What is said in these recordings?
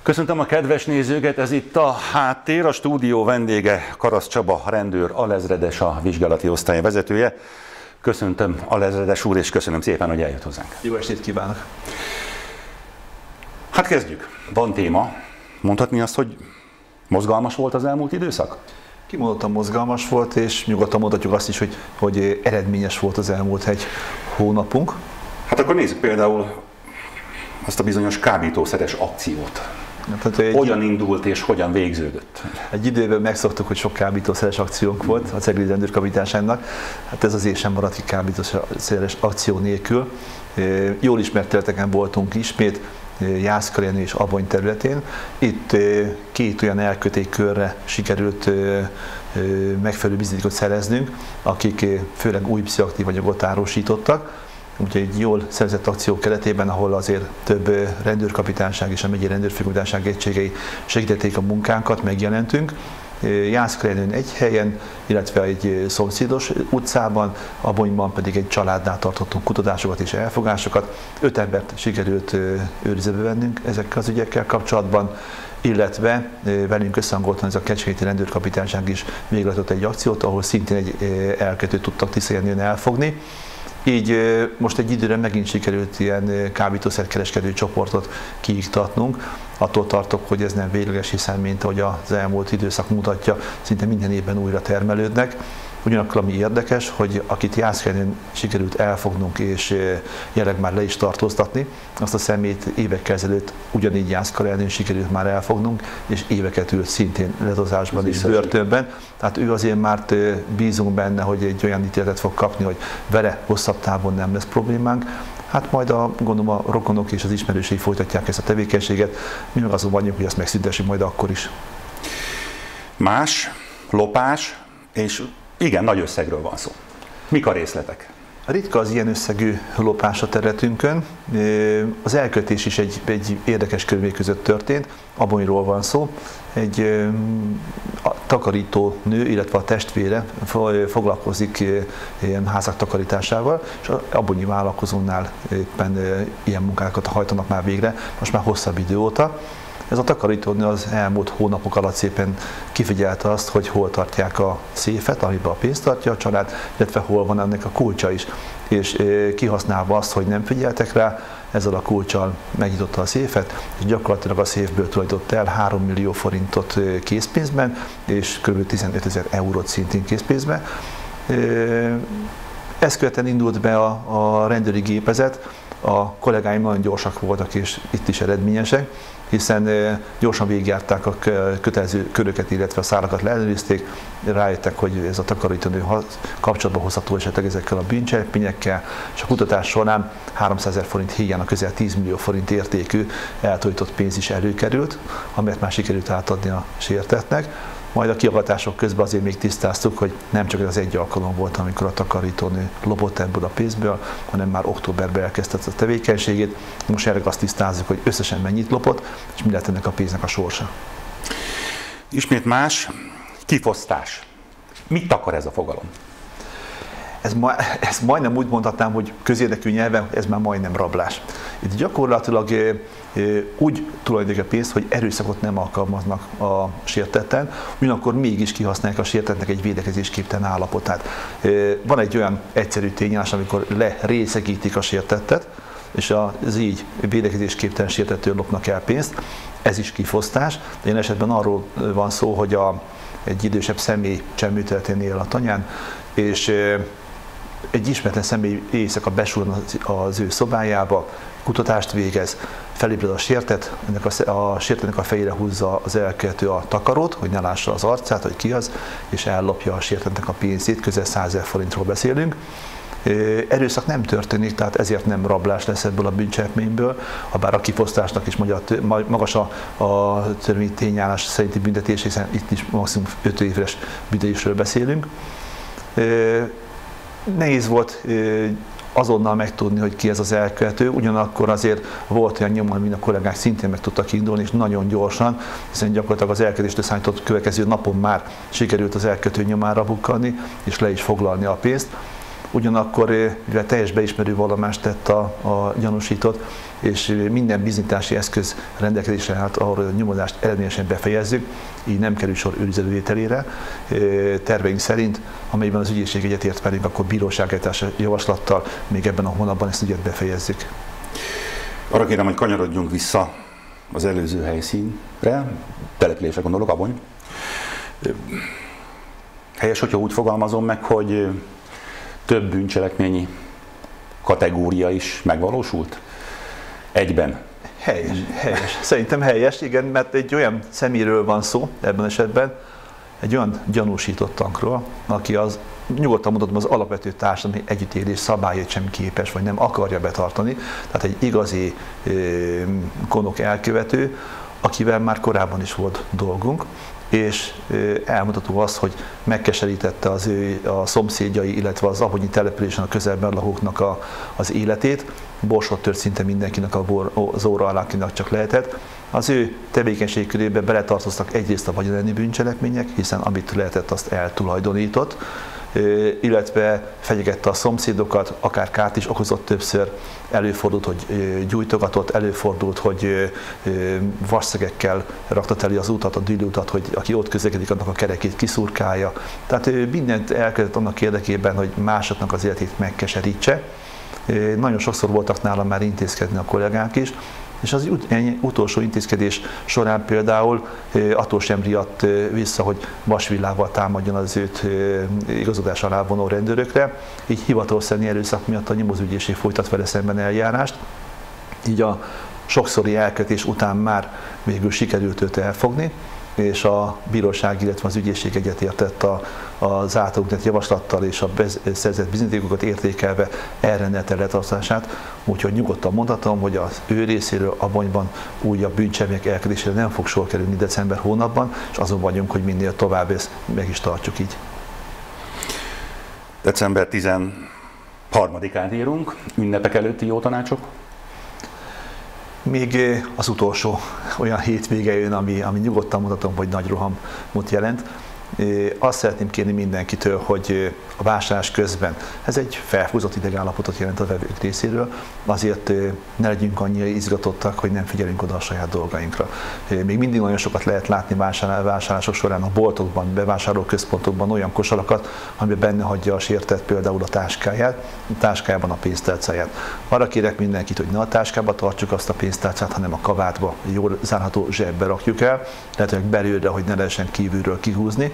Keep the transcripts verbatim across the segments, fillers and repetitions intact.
Köszöntöm a kedves nézőket, ez itt a Háttér, a stúdió vendége Karasz Csaba rendőr, alezredes, a vizsgálati osztály vezetője. Köszöntöm alezredes úr, és köszönöm szépen, hogy eljött hozzánk. Jó estét kívánok! Hát kezdjük. Van téma. Mondhatni azt, hogy mozgalmas volt az elmúlt időszak? Kimondottan mozgalmas volt, és nyugodtan mondhatjuk azt is, hogy, hogy eredményes volt az elmúlt egy hónapunk. Hát akkor nézzük például azt a bizonyos kábítószeres akciót. Hát, egy, hogyan indult és hogyan végződött? Egy időben megszoktuk, hogy sok kábítószeres akciónk volt a Ceglédi Rendőrkapitányságnak. Hát ez az év sem maradt ki kábítószeres akció nélkül. Jól ismert területeken voltunk ismét, Jászkari Jenő és Abony területén. Itt két olyan elkötélykörre sikerült megfelelő bizonyítékot szereznünk, akik főleg új pszichoaktív anyagot árusítottak. Úgyhogy egy jól szervezett akció keretében, ahol azért több rendőrkapitányság és a megyei rendőrfőkapitányság egységei segítették a munkánkat, megjelentünk. Jászkari Jenőn egy helyen, illetve egy szomszédos utcában, Abonyban pedig egy családnál tartottunk kutatásokat és elfogásokat. Öt embert sikerült őrizetbe vennünk ezekkel az ügyekkel kapcsolatban, illetve velünk összehangoltan ez a Kecskeméti Rendőrkapitányság is végrehajtott egy akciót, ahol szintén egy elkövetőt tudtak Tiszajenőn elfogni. Így most egy időre megint sikerült ilyen kábítószerkereskedő csoportot kiiktatnunk. Attól tartok, hogy ez nem végleges, hiszen mint ahogy az elmúlt időszak mutatja, szinte minden évben újra termelődnek. Ugyanakkor ami érdekes, hogy akit Jászkari Jenőn sikerült elfognunk és jelenleg már le is tartóztatni, azt a szemét évekkel ezelőtt ugyanígy Jászkari Jenőn sikerült már elfognunk, és éveket ült szintén ledozásban és börtönben. Tehát ő azért már bízunk benne, hogy egy olyan ítéletet fog kapni, hogy vele hosszabb távon nem lesz problémánk. Hát majd a, gondolom a rokonok és az ismerősei folytatják ezt a tevékenységet, mi meg azon vagyunk, hogy ezt megszüntessük majd akkor is. Más, lopás, és igen, nagy összegről van szó. Mik a részletek? Ritka az ilyen összegű lopás a területünkön. Az elkötés is egy, egy érdekes körülmények között történt. Abonyról van szó. Egy a takarító nő, illetve a testvére foglalkozik ilyen házak takarításával, és az abonyi vállalkozónál éppen ilyen munkákat hajtanak már végre, most már hosszabb idő óta. Ez a takarítónő az elmúlt hónapok alatt szépen kifigyelte azt, hogy hol tartják a széfet, amiben a pénzt tartja a család, illetve hol van ennek a kulcsa is. És kihasználva azt, hogy nem figyeltek rá, ezzel a kulccsal megnyitotta a széfet, és gyakorlatilag a széfből tulajdonított el három millió forintot készpénzben, és kb. tizenötezer eurót szintén készpénzben. Ezt követően indult be a, a rendőri gépezet, a kollégáim nagyon gyorsak voltak, és itt is eredményesek, hiszen gyorsan végigjárták a kötelező köröket, illetve a szálakat leellenőrizték, rájöttek, hogy ez a takarítónő kapcsolatba hozható esetleg ezekkel a bűncselekményekkel, és a kutatás során háromszázezer forint híján a közel tíz millió forint értékű eltolított pénz is előkerült, amelyet már sikerült átadni a sértettnek. Majd a kihallgatások közben azért még tisztáztuk, hogy nem csak ez az egy alkalom volt, amikor a takarítónő lopott ebből a pénzből, hanem már októberben elkezdte a tevékenységét. Most erre azt tisztázzuk, hogy összesen mennyit lopott, és mi lett ennek a pénznek a sorsa. Ismét más, kifosztás. Mit akar ez a fogalom? Ez, ma, ez majdnem úgy mondhatnám, hogy közérdekű nyelven ez már majdnem rablás. Itt gyakorlatilag e, e, úgy tulajdonítik a pénzt, hogy erőszakot nem alkalmaznak a sértetten, ugyanakkor mégis kihasználják a sértettnek egy védekezésképtelen állapotát. E, van egy olyan egyszerű tényállás, amikor lerészegítik a sértettet, és az így védekezésképtelen sértettől lopnak el pénzt, ez is kifosztás. Ilyen esetben arról van szó, hogy a, egy idősebb személy Csemmőterületén él a tanyán, és e, egy ismeretlen személy éjszaka besul az ő szobájába, kutatást végez, felébred a sértet, ennek a, a sértetnek a fejére húzza az elkövető a takarót, hogy ne lássa az arcát, hogy ki az, és ellopja a sértetnek a pénzét, közel százezer forintról beszélünk. Erőszak nem történik, tehát ezért nem rablás lesz ebből a bűncselekményből, habár a kifosztásnak is magas a, a törvényi tényállás szerinti büntetés, hiszen itt is maximum öt éves büntetésről beszélünk. Nehéz volt azonnal megtudni, hogy ki ez az elkövető, ugyanakkor azért volt olyan nyoma, mint a kollégák szintén meg tudtak indulni, és nagyon gyorsan, hiszen gyakorlatilag az elkövetésre számított következő napon már sikerült az elkövető nyomára bukkanni, és le is foglalni a pénzt. Ugyanakkor, mivel teljes beismerő vallomást tett a, a gyanúsított, és minden bizonyítási eszköz rendelkezésre állt arra, hogy a nyomozást eredményesen befejezzük, így nem kerül sor őrizetbevételére. Terveink szerint, amelyben az ügyészség egyetért velünk, akkor bíróságállítási javaslattal még ebben a hónapban ezt ügyet befejezzük. Arra kérem, hogy kanyarodjunk vissza az előző helyszínre, településre gondolok, Abony. Helyes, hogyha úgy fogalmazom meg, hogy több bűncselekményi kategória is megvalósult egyben. Helyes, helyes. Szerintem helyes, igen, mert egy olyan személyről van szó ebben esetben, egy olyan gyanúsítottankról, aki az, nyugodtan mondhatom, az alapvető társadalmi együttélés szabályait sem képes, vagy nem akarja betartani. Tehát egy igazi ö, konok elkövető, akivel már korábban is volt dolgunk, és elmutató az, hogy megkeserítette az ő a szomszédjai, illetve az abonyi településen a közelben lakóknak a, az életét, borsot tört szinte mindenkinek a bor, az óra alá, akinek csak lehetett. Az ő tevékenység körébe beletartoztak egyrészt a vagyonelleni bűncselekmények, hiszen amit lehetett, azt eltulajdonított, illetve fenyegette a szomszédokat, akár kárt is okozott többször, előfordult, hogy gyújtogatott, előfordult, hogy vasszegekkel rakta teli az utat, a dűlőutat, hogy aki ott közlekedik, annak a kerekét kiszurkálja. Tehát ő mindent elkezdett annak érdekében, hogy másoknak az életét megkeserítse. Nagyon sokszor voltak nálam már intézkedni a kollégák is, és az utolsó intézkedés során például attól sem riadt vissza, hogy vasvillával támadjon az őt igazodás alá vonó rendőrökre, így hivatalszerű erőszak miatt a nyomozóügyészség folytat vele szemben eljárást, így a sokszori elkötés után már végül sikerült őt elfogni, és a bíróság, illetve az ügyészség egyetértett a, az általunk tett javaslattal és a szerzett bizonyítékokat értékelve elrendelte letartását, úgyhogy nyugodtan mondhatom, hogy az ő részéről Abonyban újabb bűncselekmények elkövetésére nem fog sor kerülni december hónapban, és azon vagyunk, hogy minél tovább ezt meg is tartjuk így. december tizenharmadikán írunk, ünnepek előtti jó tanácsok? Még az utolsó olyan hétvége jön, ami, ami nyugodtan mutatom, hogy nagy rohamot jelent. Azt szeretném kérni mindenkitől, hogy a vásárlás közben, ez egy felhúzott idegállapotot jelent a vevők részéről, azért ne legyünk annyira izgatottak, hogy nem figyelünk oda a saját dolgainkra. Még mindig nagyon sokat lehet látni vásárlások során a boltokban, bevásárlóközpontokban olyan kosarakat, amiben benne hagyja a sértett például a táskáját, a táskájában a pénztárcáját. Arra kérek mindenkit, hogy ne a táskába tartsuk azt a pénztárcát, hanem a kabátba, jól zárható zsebbe rakjuk el, lehetőleg belülre, hogy ne lehessen kívülről kihúzni.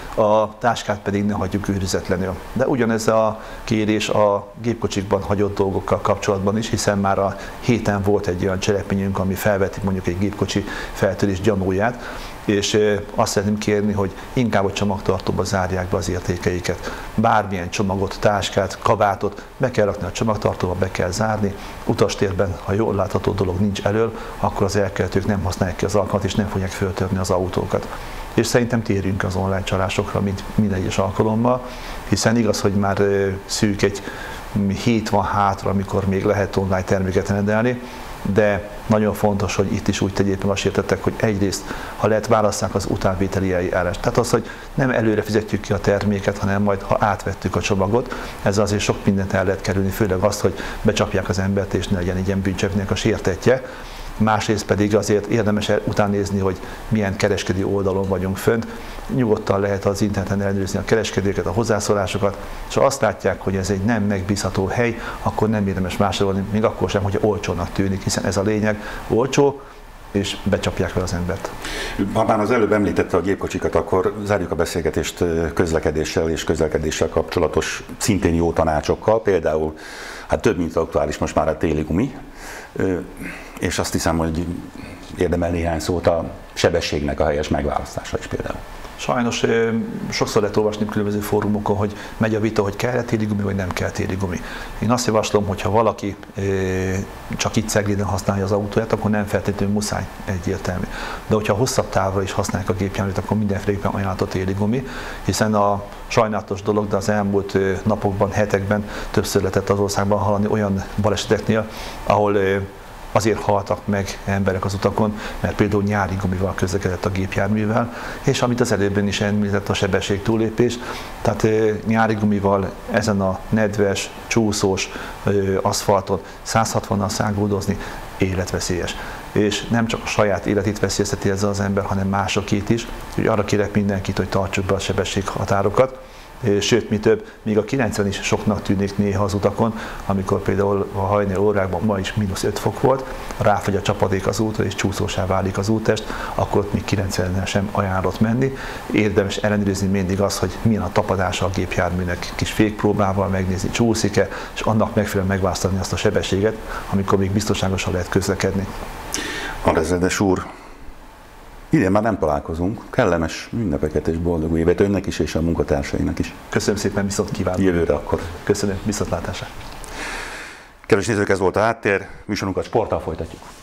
A táskát pedig ne hagyjuk őrizetlenül. De ugyanez a kérés a gépkocsikban hagyott dolgokkal kapcsolatban is, hiszen már a héten volt egy olyan cselekményünk, ami felveti mondjuk egy gépkocsi feltörés gyanúját, és azt szeretném kérni, hogy inkább a csomagtartóba zárják be az értékeiket. Bármilyen csomagot, táskát, kabátot be kell rakni a csomagtartóba, be kell zárni. Utastérben, ha jól látható dolog nincs elől, akkor az elkövetők nem használják ki az alkalmat, és nem fogják föltörni az autókat. És szerintem térjünk az online csalásokra, mint minden egyes alkalommal, hiszen igaz, hogy már szűk egy hét van hátra, amikor még lehet online terméket rendelni, de nagyon fontos, hogy itt is úgy tegyék meg a sértettek, hogy egyrészt, ha lehet, válasszák az utánvételi eljárást. Tehát az, hogy nem előre fizetjük ki a terméket, hanem majd, ha átvettük a csomagot, ez azért sok mindent el lehet kerülni, főleg azt, hogy becsapják az embert, és ne legyen egy ilyen bűncselekménynek a sértettje. Másrészt pedig azért érdemes utánnézni, hogy milyen kereskedő oldalon vagyunk fönt. Nyugodtan lehet az interneten ellenőrizni a kereskedőket, a hozzászólásokat, és ha azt látják, hogy ez egy nem megbízható hely, akkor nem érdemes vásárolni, még akkor sem, hogy olcsónak tűnik, hiszen ez a lényeg, olcsó, és becsapják vele az embert. Ha már az előbb említette a gépkocsikat, akkor zárjuk a beszélgetést közlekedéssel és közlekedéssel kapcsolatos szintén jó tanácsokkal, például hát több mint aktuális most már a téli gumi, és azt hiszem, hogy érdemel néhány szót a sebességnek a helyes megválasztása is például. Sajnos sokszor lehet olvasni különböző fórumokon, hogy megy a vita, hogy kell-e téli gumi, vagy nem kell téli gumi. Én azt javaslom, hogy ha valaki csak itt Cegléden használja az autóját, akkor nem feltétlenül muszáj, egyértelmű. De hogyha hosszabb távra is használják a gépjárművet, akkor mindenféleképpen ajánlott a téli gumi, hiszen a sajnálatos dolog, de az elmúlt napokban, hetekben többször lehetett az országban hallani olyan baleseteknél, ahol azért haltak meg emberek az utakon, mert például nyári gumival közlekedett a gépjárművel, és amit az előbben is említett, a sebesség túllépés, tehát nyári gumival ezen a nedves, csúszós aszfalton száz hatvannal száguldozni életveszélyes. És nem csak a saját életét veszélyezteti ezzel az ember, hanem másokét is. Úgyhogy arra kérek mindenkit, hogy tartsuk be a sebességhatárokat. Sőt, mi több, még a kilencven is soknak tűnik néha az utakon, amikor például a hajnali órákban ma is mínusz öt fok volt, ráfagy a csapadék az útra és csúszósá válik az úttest, akkor ott még kilencvennel sem ajánlott menni. Érdemes ellenőrizni mindig azt, hogy milyen a tapadása a gépjárműnek, kis fékpróbával megnézni, csúszik-e, és annak megfelelően megválasztani azt a sebességet, amikor még biztonságosan lehet közlekedni. Alezredes úr, idén már nem találkozunk. Kellemes ünnepeket és boldog új évet önnek is és a munkatársainak is. Köszönöm szépen, viszont kívánok. Jövőre akkor. Köszönöm, viszontlátásra. Kedves nézők, ez volt a Háttér. Műsorunkat sporttal folytatjuk.